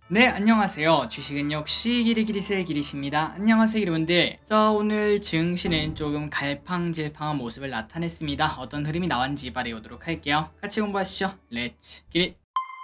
네, 안녕하세요. 주식은 역시 기리기리세 기리십니다. 안녕하세요, 여러분들. 자, 오늘 증시는 조금 갈팡질팡한 모습을 나타냈습니다. 어떤 흐름이 나왔는지 말해보도록 할게요. 같이 공부하시죠. 렛츠 기릿!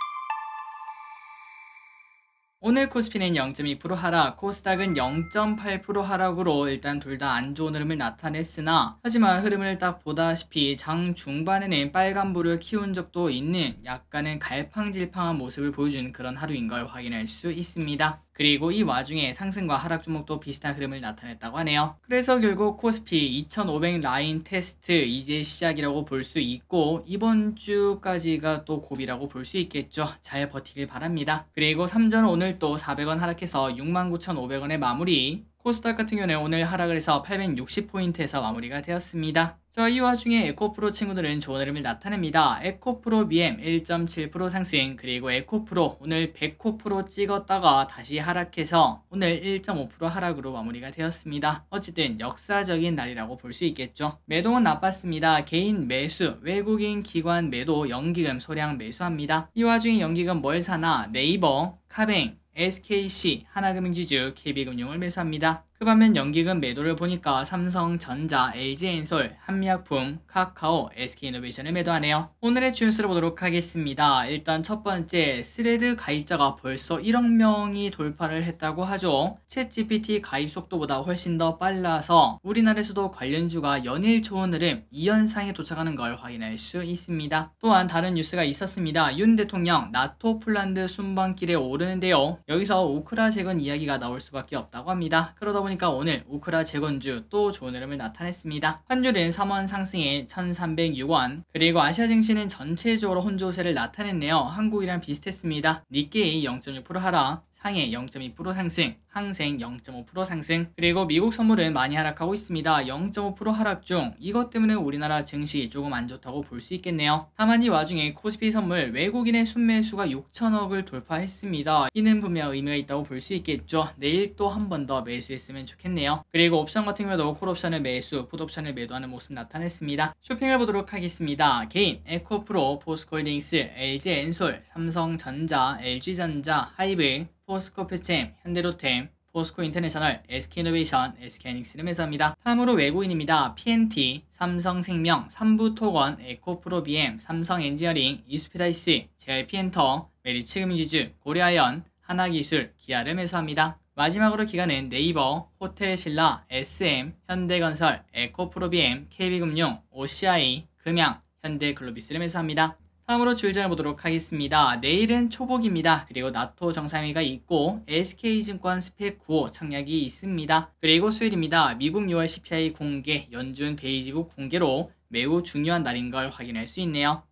오늘 코스피는 0.2% 하락, 코스닥은 0.8% 하락으로 일단 둘 다 안 좋은 흐름을 나타냈으나, 하지만 흐름을 딱 보다시피 장 중반에는 빨간불을 키운 적도 있는 약간은 갈팡질팡한 모습을 보여준 그런 하루인 걸 확인할 수 있습니다. 그리고 이 와중에 상승과 하락 종목도 비슷한 흐름을 나타냈다고 하네요. 그래서 결국 코스피 2500 라인 테스트 이제 시작이라고 볼 수 있고, 이번 주까지가 또 고비라고 볼 수 있겠죠. 잘 버티길 바랍니다. 그리고 삼전 오늘 또 400원 하락해서 69,500원의 마무리. 코스닥 같은 경우는 오늘 하락을 해서 860포인트에서 마무리가 되었습니다. 자, 이 와중에 에코프로 친구들은 좋은 흐름을 나타냅니다. 에코프로 BM 1.7% 상승, 그리고 에코프로 오늘 100% 찍었다가 다시 하락해서 오늘 1.5% 하락으로 마무리가 되었습니다. 어쨌든 역사적인 날이라고 볼 수 있겠죠. 매동은 나빴습니다. 개인 매수, 외국인 기관 매도, 연기금 소량 매수합니다. 이 와중에 연기금 뭘 사나? 네이버, 카뱅, SKC, 하나금융지주, KB금융을 매수합니다. 그 반면 연기금 매도를 보니까 삼성전자, LG엔솔, 한미약품, 카카오, SK이노베이션을 매도하네요. 오늘의 주요수를 보도록 하겠습니다. 일단 첫 번째, 스레드 가입자가 벌써 1억 명이 돌파를 했다고 하죠. 챗GPT 가입 속도보다 훨씬 더 빨라서 우리나라에서도 관련주가 연일 좋은 흐름 2연상에 도착하는 걸 확인할 수 있습니다. 또한 다른 뉴스가 있었습니다. 윤 대통령 나토 폴란드 순방길에 오르는데요. 여기서 우크라 재건 이야기가 나올 수밖에 없다고 합니다. 그러다 보니까 오늘 우크라 재건주 또 좋은 흐름을 나타냈습니다. 환율은 3원 상승에 1306원, 그리고 아시아 증시는 전체적으로 혼조세를 나타냈네요. 한국이랑 비슷했습니다. 니케이 0.6% 하락, 상해 0.2% 상승, 항생 0.5% 상승, 그리고 미국 선물은 많이 하락하고 있습니다. 0.5% 하락 중, 이것 때문에 우리나라 증시 조금 안 좋다고 볼 수 있겠네요. 다만 이 와중에 코스피 선물 외국인의 순매수가 6천억을 돌파했습니다. 이는 분명 의미가 있다고 볼 수 있겠죠. 내일 또 한 번 더 매수했으면 좋겠네요. 그리고 옵션 같은 경우도 콜옵션을 매수, 풋옵션을 매도하는 모습 나타냈습니다. 쇼핑을 보도록 하겠습니다. 개인, 에코프로, 포스코홀딩스, LG엔솔, 삼성전자, LG전자, 하이브, 포스코페챔, 현대로템, 포스코인터내셔널, SK이노베이션, SK하이닉스를 매수합니다. 다음으로 외국인입니다. PNT, 삼성생명, 삼부토건, 에코프로비엠, 삼성엔지니어링, 이수피다이스, JYP엔터, 메리츠금융지주, 고려아연, 하나기술, 기아를 매수합니다. 마지막으로 기관은 네이버, 호텔신라, SM, 현대건설, 에코프로비엠, KB금융, OCI, 금양, 현대글로비스를 매수합니다. 다음으로 주일장을 보도록 하겠습니다. 내일은 초복입니다. 그리고 나토 정상회의가 있고 SK증권 스펙 9호 청약이 있습니다. 그리고 수요일입니다. 미국 6월 CPI 공개, 연준 베이지북 공개로 매우 중요한 날인 걸 확인할 수 있네요.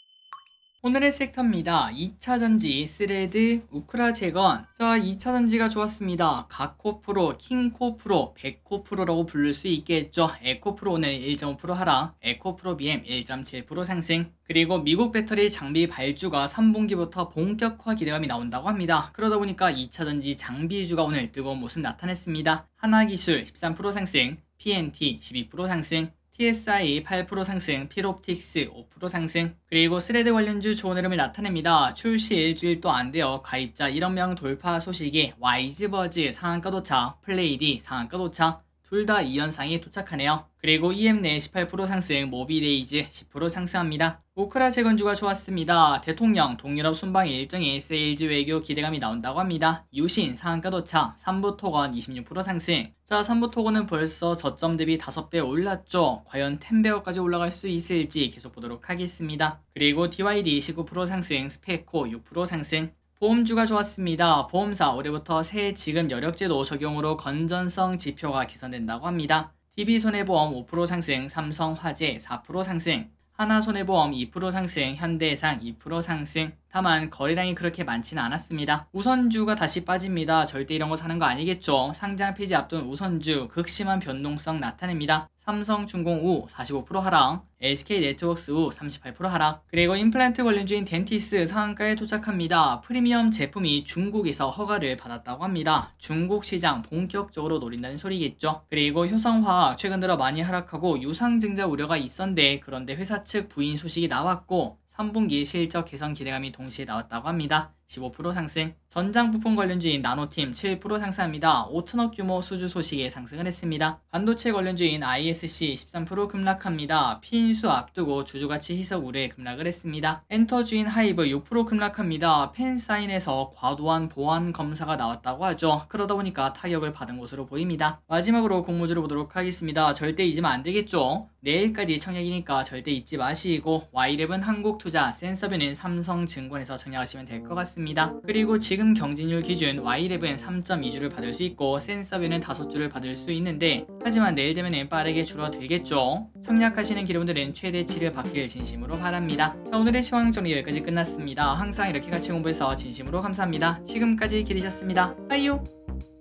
오늘의 섹터입니다. 2차전지, 스레드, 우크라 재건. 자, 2차전지가 좋았습니다. 가코프로, 킹코프로, 백코프로라고 부를 수 있겠죠. 에코프로 오늘 1.5% 하락, 에코프로 BM 1.7% 상승, 그리고 미국 배터리 장비 발주가 3분기부터 본격화 기대감이 나온다고 합니다. 그러다 보니까 2차전지 장비주가 오늘 뜨거운 모습 나타냈습니다. 하나기술 13% 상승, PNT 12% 상승, TSI 8% 상승, 필옵틱스 5% 상승, 그리고 스레드 관련주 좋은 흐름을 나타냅니다. 출시 일주일도 안 되어 가입자 1억 명 돌파 소식에 와이즈버즈 상한가 도착, 플레이디 상한가 도착, 둘 다 2연상에 도착하네요. 그리고 EM내 18% 상승, 모비데이즈 10% 상승합니다. 우크라 재건주가 좋았습니다. 대통령 동유럽 순방 일정에 세일즈 외교 기대감이 나온다고 합니다. 유신 상한가 도착, 삼부토건 26% 상승. 자, 삼부토건은 벌써 저점 대비 5배 올랐죠. 과연 10배어까지 올라갈 수 있을지 계속 보도록 하겠습니다. 그리고 DYD 19% 상승, 스페코 6% 상승. 보험주가 좋았습니다. 보험사 올해부터 새 지급 여력제도 적용으로 건전성 지표가 개선된다고 합니다. DB손해보험 5% 상승, 삼성화재 4% 상승, 하나손해보험 2% 상승, 현대해상 2% 상승. 다만 거래량이 그렇게 많지는 않았습니다. 우선주가 다시 빠집니다. 절대 이런 거 사는 거 아니겠죠. 상장 폐지 앞둔 우선주 극심한 변동성 나타냅니다. 삼성중공 우 45% 하락, SK네트워크스 우 38% 하락, 그리고 임플란트 관련주인 덴티스 상한가에 도착합니다. 프리미엄 제품이 중국에서 허가를 받았다고 합니다. 중국 시장 본격적으로 노린다는 소리겠죠. 그리고 효성화학 최근 들어 많이 하락하고 유상증자 우려가 있었는데, 그런데 회사 측 부인 소식이 나왔고 3분기 실적 개선 기대감이 동시에 나왔다고 합니다. 15% 상승. 전장 부품 관련주인 나노팀 7% 상승합니다. 5천억 규모 수주 소식에 상승을 했습니다. 반도체 관련주인 ISC 13% 급락합니다. 피인수 앞두고 주주가치 희석 우려에 급락을 했습니다. 엔터주인 하이브 6% 급락합니다. 팬사인에서 과도한 보안 검사가 나왔다고 하죠. 그러다 보니까 타격을 받은 것으로 보입니다. 마지막으로 공모주를 보도록 하겠습니다. 절대 잊으면 안 되겠죠. 내일까지 청약이니까 절대 잊지 마시고 Y11 한국투자 센서비는 삼성증권에서 청약하시면 될 것 같습니다. 그리고 지금 경진율 기준 Y11 3.2주를 받을 수 있고 센서비는 5주를 받을 수 있는데 하지만 내일 되면 빠르게 줄어들겠죠. 청약하시는 기분들은 최대치를 받길 진심으로 바랍니다. 자, 오늘의 시황 정리 여기까지 끝났습니다. 항상 이렇게 같이 공부해서 진심으로 감사합니다. 지금까지 기리셨습니다. 빠이요.